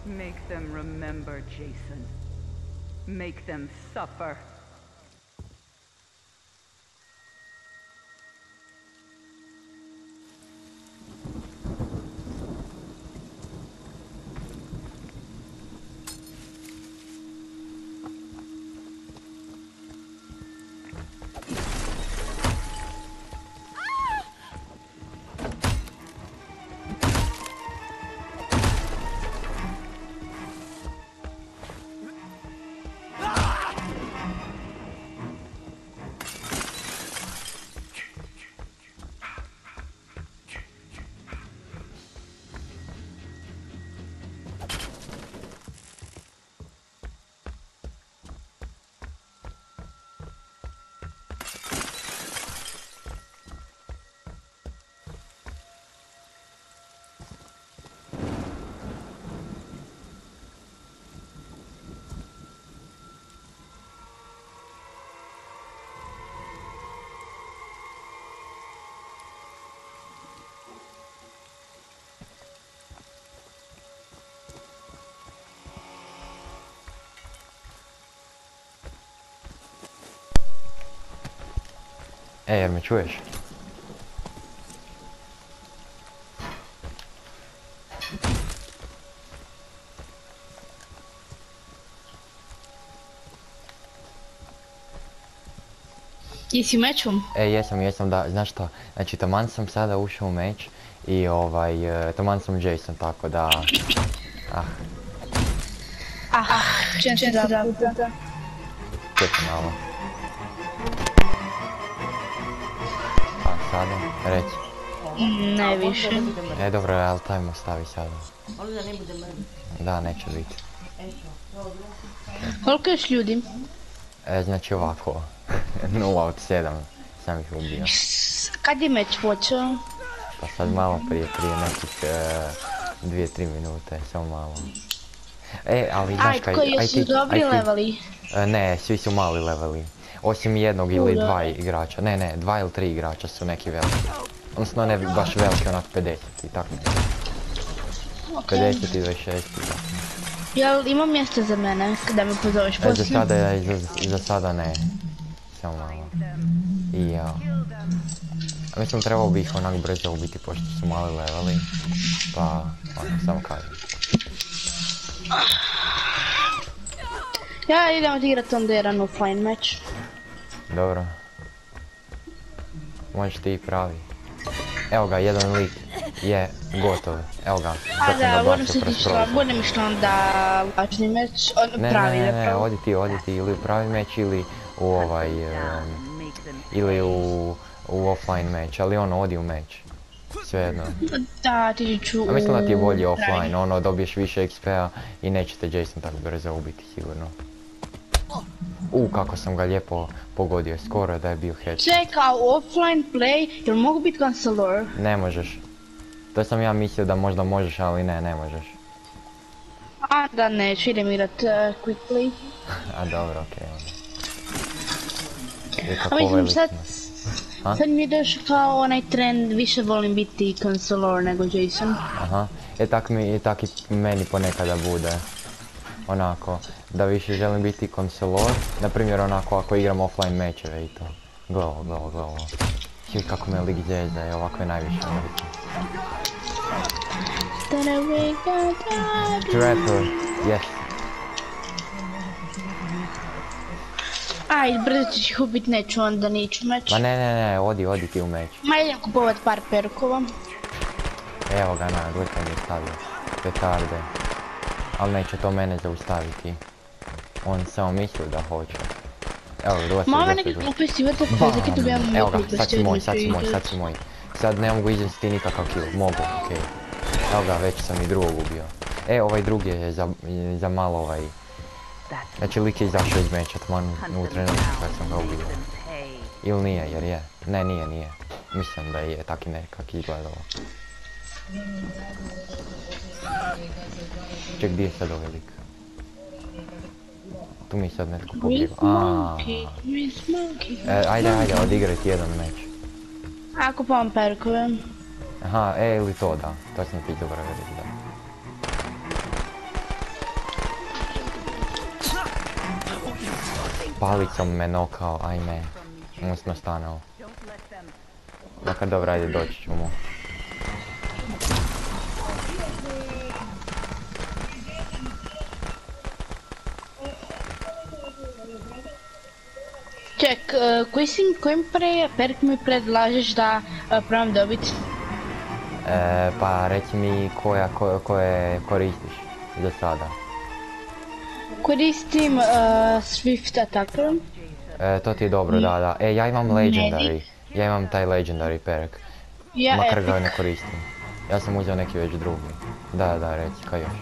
Make them remember, Jason. Make them suffer. Jel me čuješ? Jesi u meču? Jesam, da, znaš što, znači taman sam sada ušao u meč i taman sam Jason, tako da, Čujem se da puta. čekaj malo. Sada, reci. Ne više. Dobro, ali tajmo stavi sada. Ali da ne bude meni. Da, neće biti. Koliko još ljudi? Znači ovako, 0 od 7 sam ih ubio. Kad je meč počeo? Pa sad malo prije nekih 2-3 minute, samo malo. Ali znaš kaj, Koji su dobri leveli? Ne, svi su mali leveli. Osim jednog ili dva igrača, ne, 2 ili 3 igrača su neki veliki. Odnosno ne baš veliki, onak 50 i tako. 50 i 26 i tako. Jel ima mjesta za mene kada me pozoveš poslije? Za sada ne. Samo malo. I ja. Mislim trebao bih onak brzo ubiti pošto su mali leveli. Pa, samo kažem. Ja idem odigrat onda jedan offline match. Dobro. Možeš ti pravi. Evo ga, jedan lik je gotov. Evo ga. A da, budem išla onda lažni meč, pravi da pravi. Ne, odi ti ili u pravi meč ili u ili u offline meč, ali odi u meč. Svejedno. Da, ti ću u... A mislim da ti je bolje offline, dobiješ više XP-a i nećete Jason tako brzo ubiti sigurno. Kako sam ga lijepo pogodio, skoro da je bio headshot. Čekaj, offline play, jel mogu biti kancelor? Ne možeš. To sam ja mislio da možda možeš, ali ne možeš. A da neću, idem igrat quick play. A dobro, okej. A mislim sad mi je došao kao onaj trend, više volim biti kancelor nego Jason. Aha, tak i meni ponekada bude. Onako, da više želim biti konsolor, na primjer onako ako igram offline mečeve i to. Glavo. Svi kako me lig zezda i ovako je najviše biti. Trapper, yes. Aj, brzo ćeš ih ubit, neću onda niću meč. Ma ne, odi ti u meč. Ma idem kupovat par perkova. Evo ga, gledaj mi je stavio. Petarde. Ali neće to mene zaustaviti. On samo mislio da hoće. Evo, Mama neke gluposti, what the fuck, neki dobijamo evo ga, sad si moj. Sad ne mogu izvesti nikakav kill, mogu, okej. Evo ga, već sam i drugog ubio. Ovaj drugi je za malo Znači lik je izašao iz meča, tman u trenutku kad sam ga ubio. Ili nije, jer je. Ne, nije. Mislim da je tak i nekak izgledalo. Ček, gdje je sad ovaj lik? Tu mi sad netko pobjeva. Ajde, odigraj ti jedan meč. A, kupavam perkove. Aha, ili to da. To sam ti zaboravio reći, da. palicom me nokao, ajme. Musno stanao. Makar dobro, ajde doći ću mu. Ček, kojim perk mi predlažeš da probam dobiti? Pa reci mi koje koristiš za sada. Koristim Swift Attacker. To ti je dobro, da. Ja imam Legendary. Ja imam taj Legendary perk. Ja Makar Epic. ga ne koristim. Ja sam uzeo neki već drugi. Da, reci, kaj još?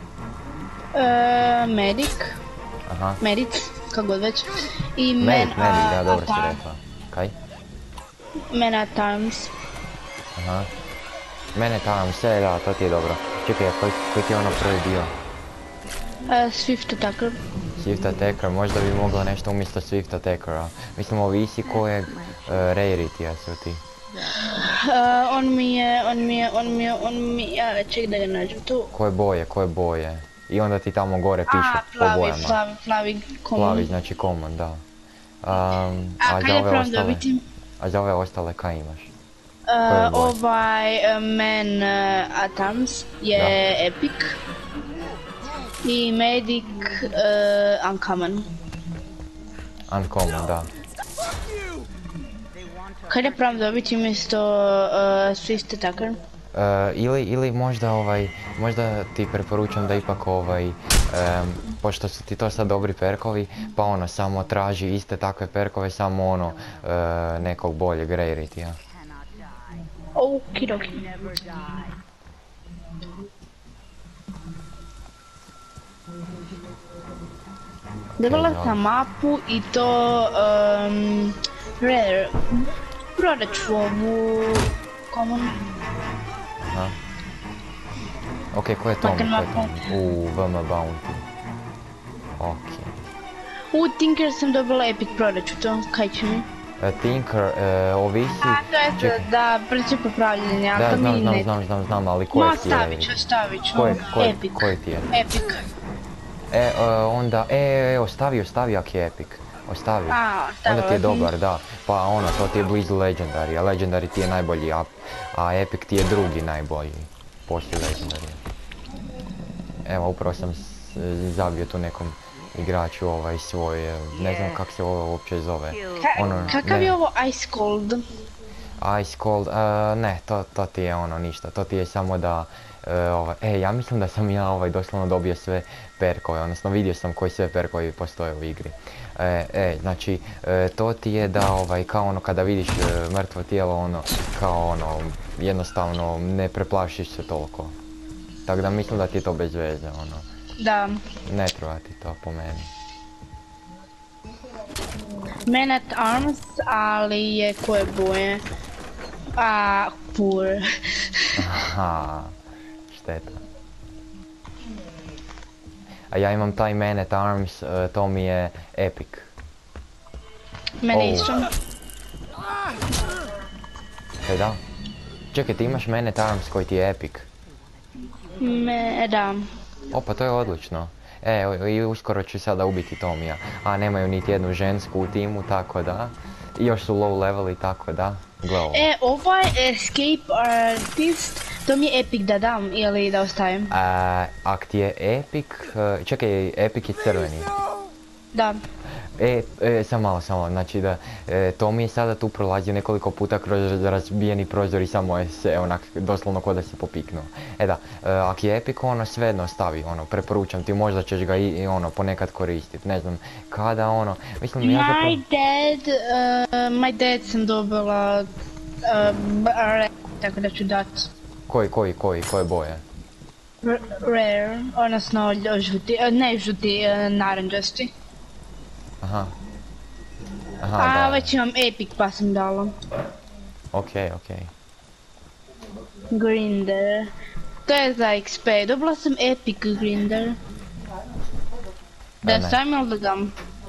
Medic. Aha. Medic, kako god već. I Medic, da, at dobro si Arms. rekla. Kaj? Man at Arms. Aha. Mene tamo sve, da, to ti je dobro. Čekaj, koji ti je ono prvi bio? Swift Attacker. Swift Attacker, možda bi mogla nešto umjesto Swift Attackera. Mislim, ovisi kojeg rarity-a su ti. On mi je, ček da ga nađem tu. Koje boje? I onda ti tamo gore piše po bojama. Plavi common. Plavi, znači common, da. Kaj je probam dobiti? A za ove ostale kaj imaš? Ovaj Man at Arms je Epic. I Medic Uncommon. Uncommon, da. Kaj je probam dobiti umjesto Swift Attacker? Ili možda ti preporučam da ipak pošto su ti to sad dobri perkovi, pa ono, samo traži iste takve perkove, samo ono, nekog boljeg rarity-a. Okidoki. Dobila sam mapu i to Rare. Prodat ću ovu common. Aha. Ok, ko je Tom? VM Bounty. Ok. Tinker sam dobila Epic, prodat ću to, kaj će mi? Tinker, ovisi... To je da, princip upravljanja, ali to mi ne... Znam, ali koje ti je? Stavit ću, Epic. Koji ti je? Epic. Onda, ostavi ak je Epic. Ostavi. Onda ti je dobar, da. Pa ono, to ti je blizu Legendary, a Legendary ti je najbolji a Epic ti je drugi najbolji. Poslije Legendary. Evo, upravo sam zabio tu nekom igraču svoj, ne znam kako se ovo uopće zove. Kakav je ovo Ice Cold? Ice Cold, ne, to ti je ono ništa, to ti je samo da, ja mislim da sam ja doslovno dobio sve perkove, odnosno vidio sam koji sve perkovi postoje u igri. Znači, to ti je da kao ono kada vidiš mrtvo tijelo, ono, kao ono, jednostavno ne preplašiš se toliko. Tako da mislim da ti je to bez veze, ono. Da. Ne treba ti to po meni. Man at Arms, ali je koje boje? Poor. Aha, šteta. A ja imam taj Man at Arms, to mi je Epic. Mene isto. Kaj da? Čekaj, ti imaš Man at Arms koji ti je Epic? Da. Opa, to je odlično. I uskoro ću sada ubiti Tomija. A nemaju niti jednu žensku u timu, tako da. I još su low level i tako da. Gle ovo. Ovaj Escape Artist, to mi je Epic da dam ili da ostavim? Ak ti je Epic, čekaj, Epic je crveni. Da. Samo malo, znači da, to mi je sada tu prolazio nekoliko puta kroz razbijeni prozor i samo je se onak doslovno ko da se popiknuo. Da, ak je Epic ono svejedno ostavi, ono, preporučam ti, možda ćeš ga i ono ponekad koristit, ne znam kada ono, mislim ja zapravo... My dad sam dobila, tako da ću dat. Koje boje? Rare, odnosno žuti, ne žuti, naranđasti. Aha, da. Već imam Epic pa sam dala. Ok. Grinder. To je za XP, dobila sam Epic Grinder. Da sam ili da dam?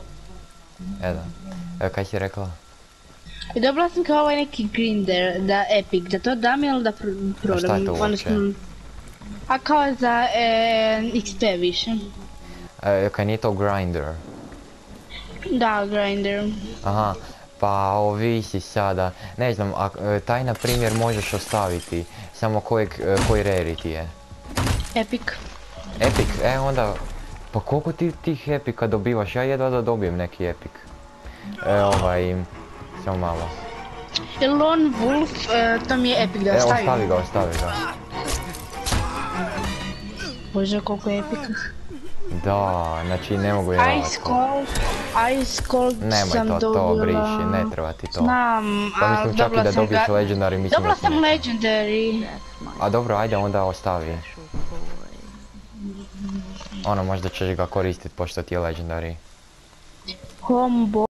Da. Kaj si rekla? I dobila sam kao ovaj neki Grinder, da Epic, da to dam ili da prodam? A šta je to uopće? A kao za XP više. Kaj nije to Grinder? Da, grinder. Aha, pa ovisi sada, ne znam, taj na primjer možeš ostaviti, samo koji rarity je. Epic. Epic, onda, pa koliko ti tih epika dobivaš, ja jedva da dobijem neki epik. Samo malo. Lone Wolf, to mi je epic da stavim. Ostavi ga. Bože, koliko je epic. Da, znači ne mogu Ice Cold sam dobila... Nemoj to briši, ne treba ti to. Znam, Pa ali mislim čak i da dobiješ legendary, mislim dobila da sam legendary. A dobro, ajde onda ostavi. Možda ćeš ga koristit pošto ti je legendary. Combo.